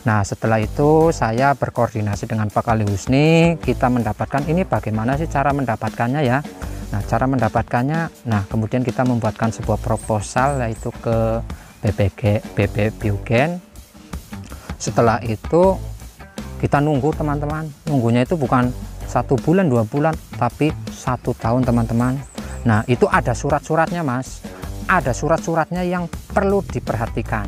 Nah, setelah itu saya berkoordinasi dengan Pak Ali Husni, kita mendapatkan ini bagaimana sih cara mendapatkannya ya. Nah, cara mendapatkannya, nah kemudian kita membuatkan sebuah proposal yaitu ke BB Biogen. Setelah itu kita nunggu teman-teman, nunggunya itu bukan 1 bulan 2 bulan tapi 1 tahun teman-teman. Nah, itu ada surat-suratnya Mas, ada surat-suratnya yang perlu diperhatikan.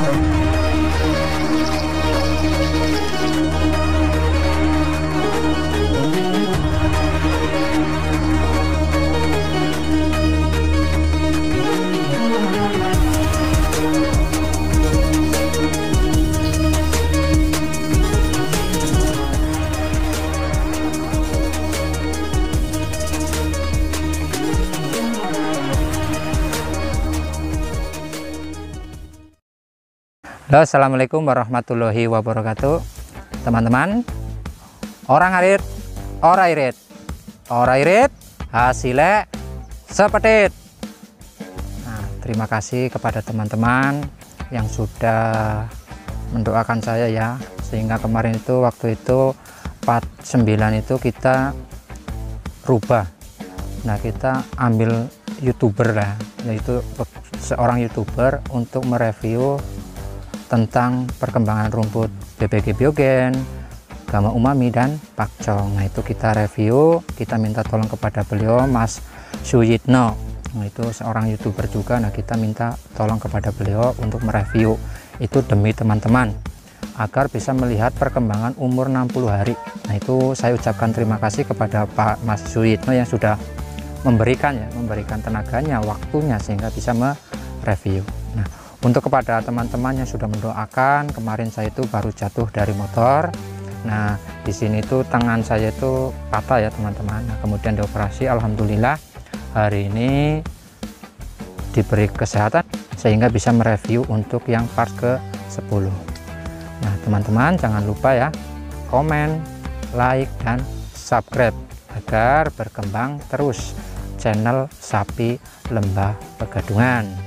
Halo, assalamualaikum warahmatullahi wabarakatuh teman-teman. Orang arit ora irit hasilnya sepetit. Nah, terima kasih kepada teman-teman yang sudah mendoakan saya ya, sehingga kemarin itu waktu itu 49 itu kita rubah. Nah, kita ambil YouTuber lah, yaitu seorang YouTuber untuk mereview tentang perkembangan rumput BBG Biogen, Gamma Umami dan Pakcong. Nah, itu kita review, kita minta tolong kepada beliau Mas Suyitno. Nah, itu seorang YouTuber juga. Nah, kita minta tolong kepada beliau untuk mereview itu demi teman-teman agar bisa melihat perkembangan umur 60 hari. Nah, itu saya ucapkan terima kasih kepada Pak Mas Suyitno yang sudah memberikan tenaganya, waktunya sehingga bisa mereview. Nah, untuk kepada teman-teman yang sudah mendoakan, kemarin saya itu baru jatuh dari motor. Nah, di sini tuh tangan saya itu patah ya teman-teman. Nah, kemudian dioperasi, alhamdulillah hari ini diberi kesehatan sehingga bisa mereview untuk yang part ke-10. Nah, teman-teman jangan lupa ya, komen, like, dan subscribe agar berkembang terus channel Sapi Lembah Pegadungan.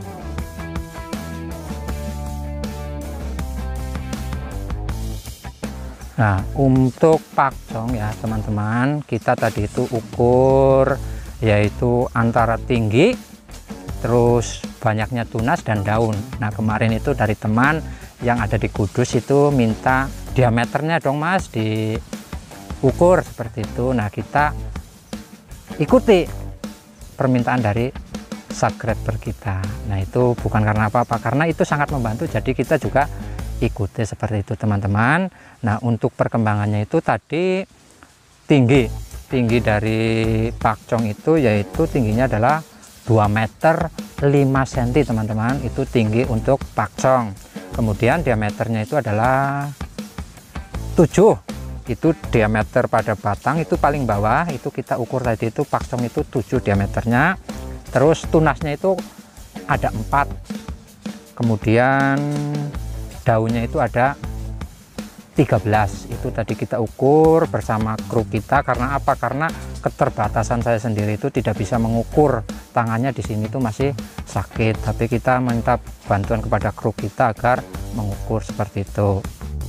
Nah, untuk Pakcong ya teman-teman, kita tadi itu ukur yaitu antara tinggi, terus banyaknya tunas dan daun. Nah, kemarin itu dari teman yang ada di Kudus itu minta diameternya dong Mas, diukur seperti itu. Nah, kita ikuti permintaan dari subscriber kita. Nah, itu bukan karena apa-apa, karena itu sangat membantu, jadi kita juga ikuti seperti itu teman-teman. Nah, untuk perkembangannya itu tadi tinggi dari Pakcong itu yaitu tingginya adalah 2 meter 5 cm teman-teman, itu tinggi untuk Pakcong. Kemudian diameternya itu adalah 7, itu diameter pada batang itu paling bawah, itu kita ukur tadi itu Pakcong itu 7 diameternya. Terus tunasnya itu ada 4, kemudian daunnya itu ada 13. Itu tadi kita ukur bersama kru kita. Karena apa? Karena keterbatasan saya sendiri itu tidak bisa mengukur, tangannya di sini tuh masih sakit, tapi kita minta bantuan kepada kru kita agar mengukur seperti itu.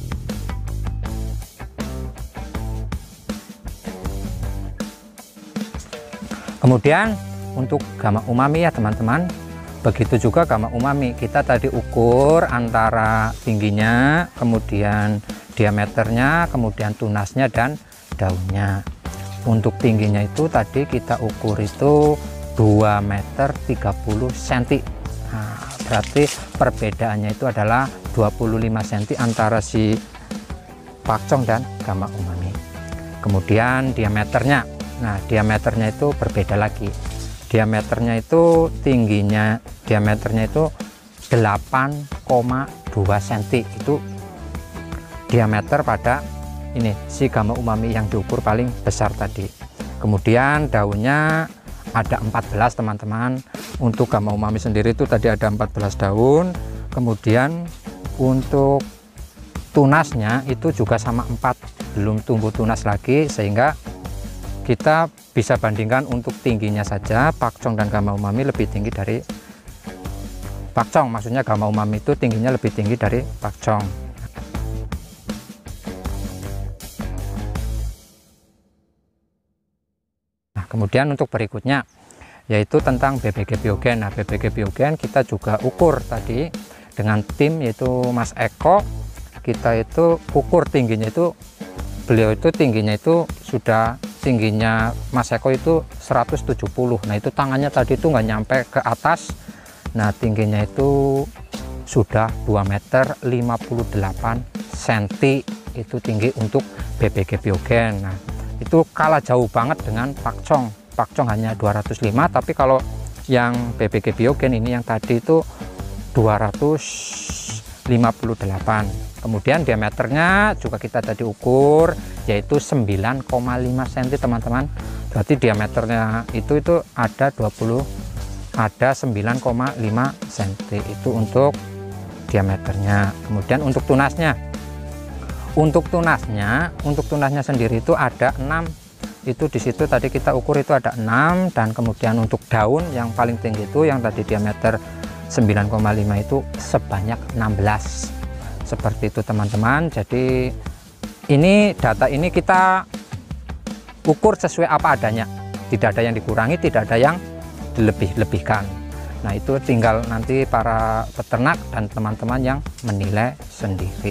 Kemudian untuk Gamma Umami ya teman-teman, begitu juga Gamma Umami, kita tadi ukur antara tingginya, kemudian diameternya, kemudian tunasnya dan daunnya. Untuk tingginya itu tadi kita ukur itu 2 meter 30 cm. Nah, berarti perbedaannya itu adalah 25 cm antara si Pakcong dan Gamma Umami. Kemudian diameternya, nah diameternya itu berbeda lagi. Diameternya itu tingginya, diameternya itu 8,2 cm. Itu diameter pada ini si Gamma Umami yang diukur paling besar tadi. Kemudian daunnya ada 14 teman-teman. Untuk Gamma Umami sendiri itu tadi ada 14 daun. Kemudian untuk tunasnya itu juga sama 4, belum tumbuh tunas lagi, sehingga kita bisa bandingkan untuk tingginya saja Pakcong dan Gamma Umami lebih tinggi dari Pakcong. Maksudnya Gamma Umami itu tingginya lebih tinggi dari Pakcong. kemudian untuk berikutnya yaitu tentang BBG Biogen. Nah, BBG Biogen kita juga ukur tadi dengan tim yaitu Mas Eko. Kita itu ukur tingginya itu, beliau itu tingginya itu sudah, tingginya Mas Eko itu 170. Nah, itu tangannya tadi itu nggak nyampe ke atas. Nah, tingginya itu sudah 2 meter 58 cm itu tinggi untuk BBG Biogen. Nah, itu kalah jauh banget dengan Pakcong. Pakcong hanya 205, tapi kalau yang BBG Biogen ini yang tadi itu 258. Kemudian diameternya juga kita tadi ukur yaitu 9,5 cm teman-teman. Berarti diameternya itu ada 9,5 cm itu untuk diameternya. Kemudian untuk tunasnya, untuk tunasnya sendiri itu ada 6. Itu di situ tadi kita ukur itu ada 6, dan kemudian untuk daun yang paling tinggi itu yang tadi diameter 9,5 itu sebanyak 16. Seperti itu teman-teman. Jadi ini data ini kita ukur sesuai apa adanya, tidak ada yang dikurangi, tidak ada yang dilebih-lebihkan. Nah, itu tinggal nanti para peternak dan teman-teman yang menilai sendiri.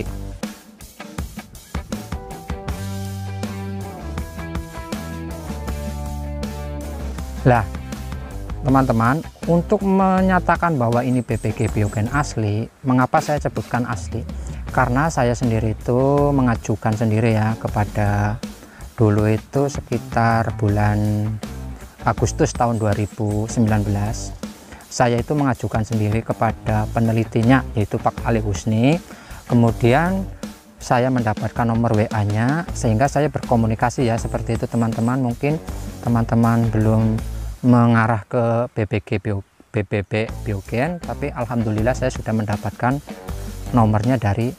Lah, teman-teman, untuk menyatakan bahwa ini BBG Biogen asli, mengapa saya sebutkan asli? Karena saya sendiri itu mengajukan sendiri ya kepada, dulu itu sekitar bulan Agustus tahun 2019, saya itu mengajukan sendiri kepada penelitinya yaitu Pak Ali Husni. Kemudian saya mendapatkan nomor WA-nya, sehingga saya berkomunikasi ya seperti itu teman-teman. Mungkin teman-teman belum mengarah ke BBG Biogen, tapi alhamdulillah saya sudah mendapatkan nomornya dari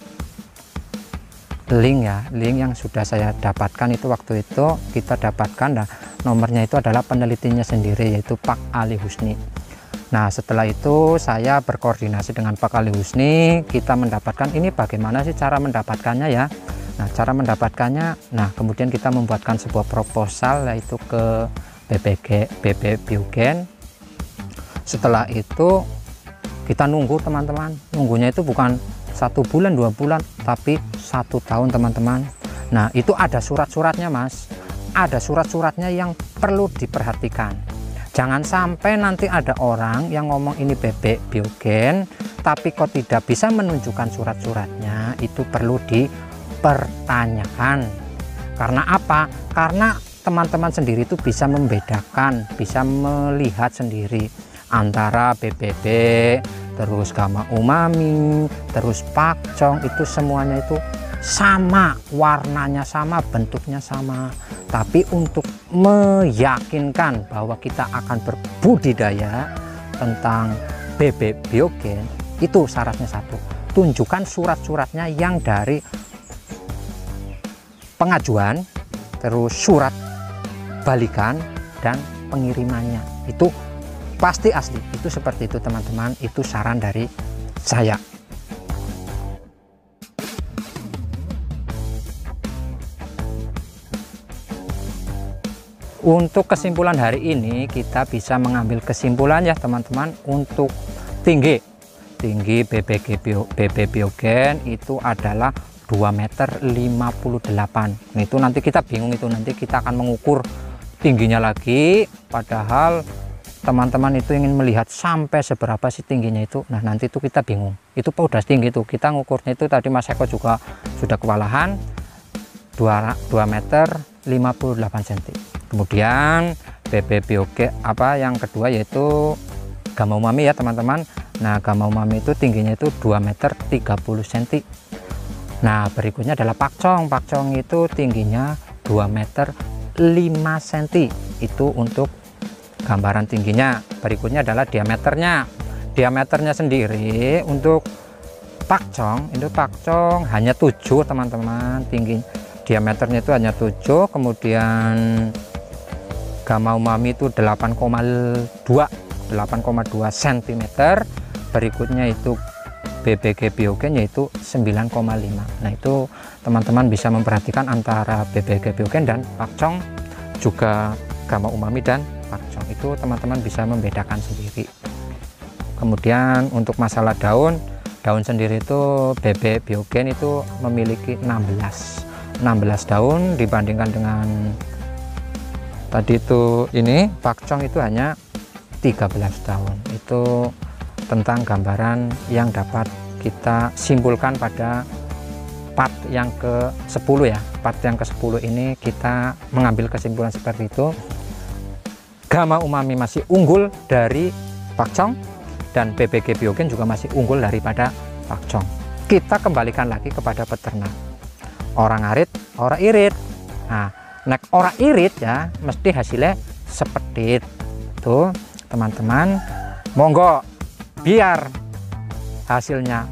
link yang sudah saya dapatkan itu. Waktu itu kita dapatkan, nah nomornya itu adalah penelitinya sendiri yaitu Pak Ali Husni. Nah, setelah itu saya berkoordinasi dengan Pak Ali Husni, kita mendapatkan ini bagaimana sih cara mendapatkannya ya. Nah, cara mendapatkannya, nah kemudian kita membuatkan sebuah proposal yaitu ke BBG Biogen. Setelah itu kita nunggu teman-teman, nunggunya itu bukan 1 bulan 2 bulan tapi 1 tahun teman-teman. Nah, itu ada surat-suratnya Mas, ada surat-suratnya yang perlu diperhatikan. Jangan sampai nanti ada orang yang ngomong ini BBG Biogen tapi kok tidak bisa menunjukkan surat-suratnya. Itu perlu dipertanyakan. Karena apa? Karena teman-teman sendiri itu bisa membedakan, bisa melihat sendiri antara BBB, terus Gamma Umami, terus Pakcong, itu semuanya itu sama, warnanya sama, bentuknya sama. Tapi untuk meyakinkan bahwa kita akan berbudidaya tentang BBG Biogen, itu syaratnya satu, tunjukkan surat-suratnya yang dari pengajuan, terus surat balikan dan pengirimannya itu pasti asli. Itu seperti itu teman-teman, itu saran dari saya. Untuk kesimpulan hari ini kita bisa mengambil kesimpulan ya teman-teman. Untuk tinggi BBG Biogen itu adalah 2,58 meter. Nah, itu nanti kita bingung, itu nanti kita akan mengukur tingginya lagi, padahal teman-teman itu ingin melihat sampai seberapa sih tingginya itu. Nah, nanti itu kita bingung, itu udah tinggi tuh, kita ngukurnya itu tadi Mas Eko juga sudah kewalahan 2,58 meter. Kemudian BBG Biogen yang kedua yaitu Gamma Umami ya teman-teman. Nah, Gamma Umami itu tingginya itu 2,30 meter. Nah, berikutnya adalah Pakcong. Pakcong itu tingginya 2,5 meter. Itu untuk gambaran tingginya. Berikutnya adalah diameternya sendiri. Untuk Pakcong itu hanya 7 teman-teman, tinggi diameternya itu hanya 7. Kemudian Gamma Umami itu 8,2 cm. Berikutnya itu BBG Biogen yaitu 9,5. Nah, itu teman-teman bisa memperhatikan antara BBG Biogen dan Pakcong juga Gama Umami dan Pakcong. Itu teman-teman bisa membedakan sendiri. Kemudian untuk masalah daun sendiri itu bebek biogen itu memiliki 16 daun dibandingkan dengan tadi itu ini Pakcong itu hanya 13 daun. Itu tentang gambaran yang dapat kita simpulkan pada part yang ke-10 ya. Part yang ke-10 ini kita mengambil kesimpulan seperti itu. Gama Umami masih unggul dari Pakcong dan BBG Biogen juga masih unggul daripada Pakcong. Kita kembalikan lagi kepada peternak. Orang arit, ora irit. Nah, nek ora irit ya mesti hasilnya sepetit. Tuh, teman-teman, monggo biar hasilnya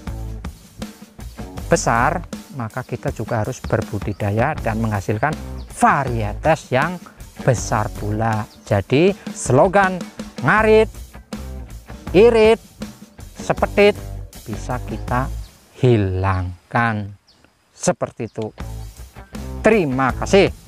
besar, maka kita juga harus berbudidaya dan menghasilkan varietas yang besar pula. Jadi slogan ngarit, irit, sepetit bisa kita hilangkan. Seperti itu. Terima kasih.